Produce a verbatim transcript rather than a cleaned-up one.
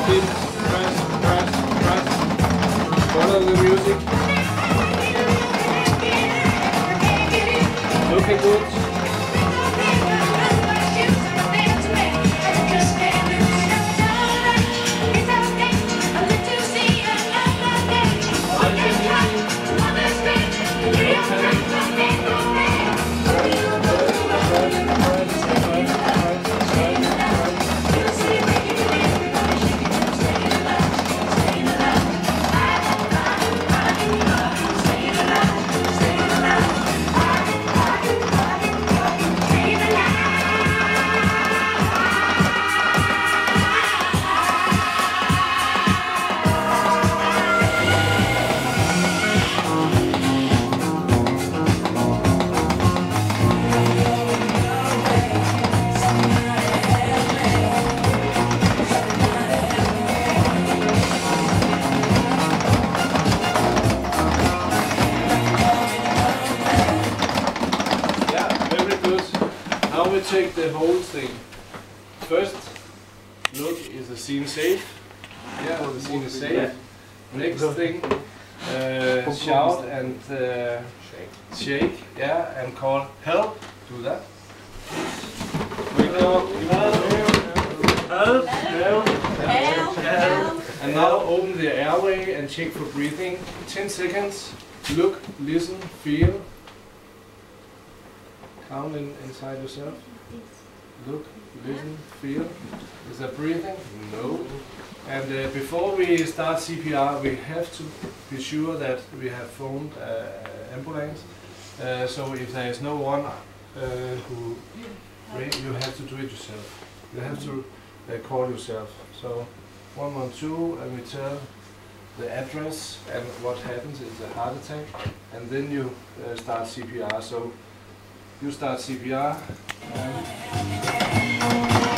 Keep, press, press, press. Follow the music. Looking good. Now we take the whole thing. First, look, is the scene safe? Yeah, the scene is safe. Next thing, uh, shout and uh, shake, yeah, and call help. Do that. Wake up. Help. Help. Help. And now open the airway and check for breathing. ten seconds. Look, listen, feel. Count in, inside yourself. Look, listen, feel. Is there breathing? No. And uh, before we start C P R, we have to be sure that we have phoned uh, ambulance. Uh, so if there is no one uh, who, you have to do it yourself. You have to uh, call yourself. So one one two, and we tell the address and what happens is a heart attack, and then you uh, start C P R. So you start C P R. And